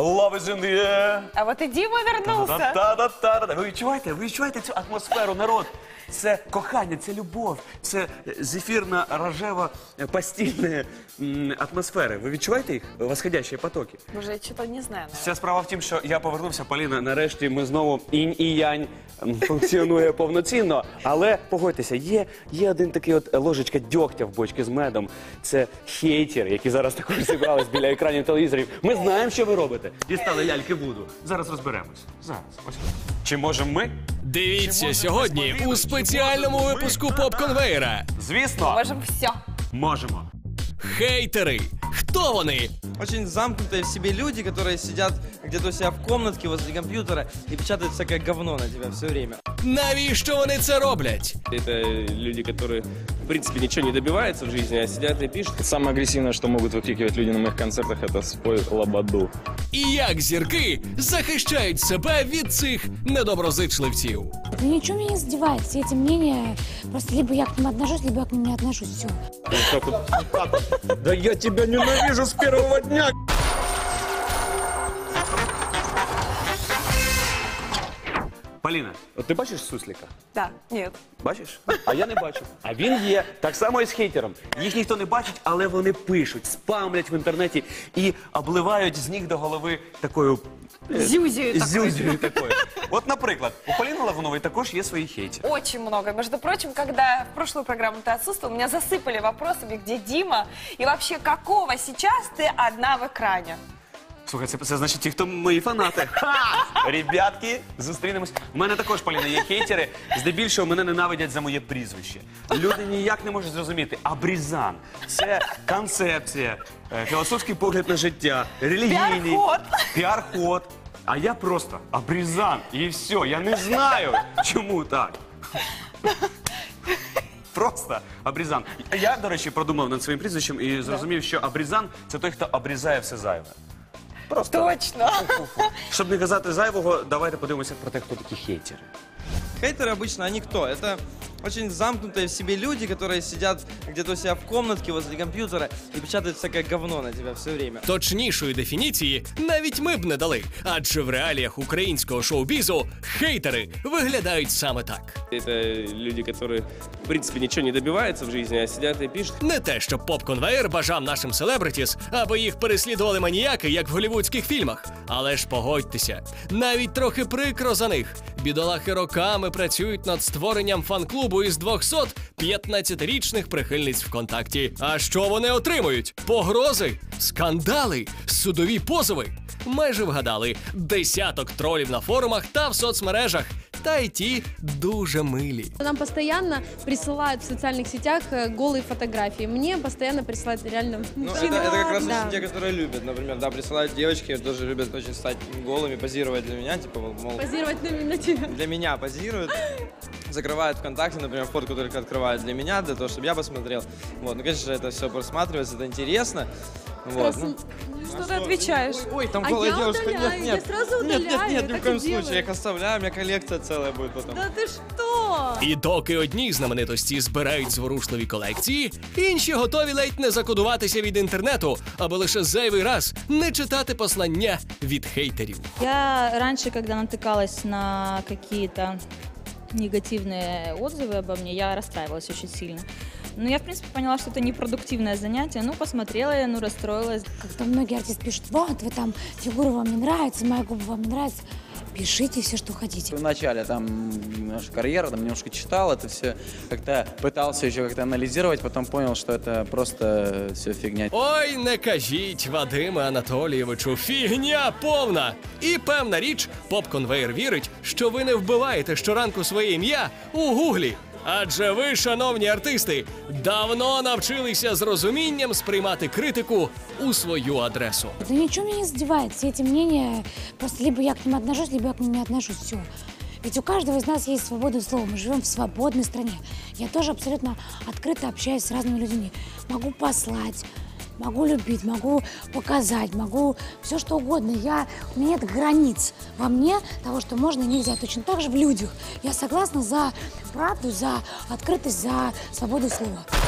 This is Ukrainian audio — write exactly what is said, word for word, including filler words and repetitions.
Love is in the air. А вот и Дима вернулся. Та-та-та-та-та. Ви відчуваєте? Ви відчуваєте цю атмосферу, народ? Це кохання, це любов, це зефірна, рожева, постільна атмосфера. Ви відчуваєте їх? Восходящі потоки. Боже, я что-то не знаю. Вся справа в тім, що я повернувся, Поліна, нарешті ми знову інь і янь функціонує повноцінно. Але, погодьтеся, є, є один такий от ложечка дьогтя в бочці з медом. Це хейтери, які зараз також зібрались біля екранів телевізорів. Ми знаємо, що ви робите. Дістали ляльки Вуду. Зараз розберемось. Зараз. Ось. Чи можемо ми? Дивіться сьогодні у спеціальному випуску поп-конвейера. Звісно. Можем все. Можемо. Хейтери. Хто вони? Очень замкнутые в себе люди, которые сидят где-то у себя в комнатке возле компьютера и печатают всякое говно на тебя все время. Навіщо вони це роблять? Это люди, которые, в принципе, ничего не добиваются в жизни, а сидят и пишут. Самое агрессивное, что могут выкрикивать люди на моих концертах, это спой лободу. І як зірки захищають себе від цих недоброзичливців? Да ничего меня не задевает. Все эти мнения, просто либо я к ним отношусь, либо я к ним не отношусь. Все. Да я тебя ненавижу с первого дня! Поліна, от ти бачиш суслика? Да, нет. Бачиш? А я не бачу. А він є. Так само і з хейтером. Їх ніхто не бачить, але вони пишуть, спамлять в інтернеті і обливають з ніг до голови такою... Зюзею такой. Зюзею такою. От, наприклад, у Поліни Лагунової також є свої хейтери. Очень много. Между прочим, когда в прошлую программу ты отсутствовал, меня засыпали вопросами, где Дима, и вообще какого сейчас ты одна в экране. Слухай, це, це значить ті, хто мої фанати. Ха! Ребятки, зустрінемось. У мене також, Поліна, є хейтери. Здебільшого мене ненавидять за моє прізвище. Люди ніяк не можуть зрозуміти. Абрізан – це концепція, е, філософський погляд на життя, релігійний. Піар-ход. Піар-ход. А я просто Абрізан. І все. Я не знаю, чому так. Просто Абрізан. Я, до речі, продумав над своїм прізвищем і зрозумів, що Абрізан – це той, хто обрізає все зайве. Просто. Точно. Щоб не казати зайвого, давайте подивимося про те, хто такі хейтери. Хейтеры обычно, они кто? Это очень замкнутые в себе люди, которые сидят где-то у себя в комнатке возле компьютера и печатают всякое говно на тебя все время. Точнішої дефініції навіть ми б не дали, адже в реаліях українського шоу-бізу хейтери виглядають саме так. Это люди, которые, в принципе, ничего не добиваются в жизни, а сидят и пишут. Не те, щоб поп-конвейер бажав нашим селебритіс, аби їх переслідували маніяки, як в голівудських фільмах. Але ж погодьтеся, навіть трохи прикро за них. Бідолахи роками працюють над створенням фан-клубу із двохсот п'ятнадцятирічних прихильниць ВКонтакті. А що вони отримують? Погрози, скандали, судові позови. Майже вгадали, десяток тролів на форумах та в соцмережах. Та й ті дуже милі. Нам постоянно присылают в социальных сетях голые фотографии. Мне постоянно присылают реально Ну, это, мужчины. это как раз Да. очень те, которые любят. Например, да, присылают девочки, тоже любят очень стать голыми, позировать для меня, типа, мол, Позировать на на тебя. для меня позируют. Закрывают ВКонтакте, например, фотку только открывают для меня, для того, чтобы я посмотрел. Вот, ну, конечно же, это все просматривается, это интересно. Вот, ну. Что ты отвечаешь? Ой, там А голая я девушка. удаляю, Нет, я нет. сразу Нет, нет, удаляю, нет, ни так в коем и случае. делаю. Я их оставляю, у меня коллекция целая будет потом. Да ты что? І доки одні знаменитості збирають зворушливі колекції, інші готові ледь не закодуватися від інтернету, аби лише зайвий раз не читати послання від хейтерів. Я раньше, когда натыкалась на какие-то негативные отзывы обо мне, я расстраивалась очень сильно. Но я, в принципе, поняла, что это непродуктивное занятие. Ну, посмотрела я, ну, расстроилась. Как-то многие артисты пишут: вот, вы там, фигура вам не нравится, моя губа вам не нравится. Пишите все, что хотите. В начале там наша карьера, там немножко читал это все, как-то пытался еще как-то анализировать, потом понял, что это просто все фигня. Ой, не кажіть, Вадиме Анатолійовичу, фігня повна! І певна річ, поп-конвейер вірить, що ви не вбиваєте щоранку своє ім'я у гуглі. Адже ви, шановні артисти, давно навчилися з розумінням сприймати критику у свою адресу. Да ничего меня не задевает. Все эти мнения, просто либо я к ним отношусь, либо я к ним не отношусь. Все. Ведь у каждого из нас есть свобода слова. Мы живем в свободной стране. Я тоже абсолютно открыто общаюсь с разными людьми. Могу послать, могу любить, могу показать, могу все что угодно. Я, у меня нет границ во мне того, что можно и нельзя. Точно так же в людях. Я согласна за правду, за открытость, за свободу слова.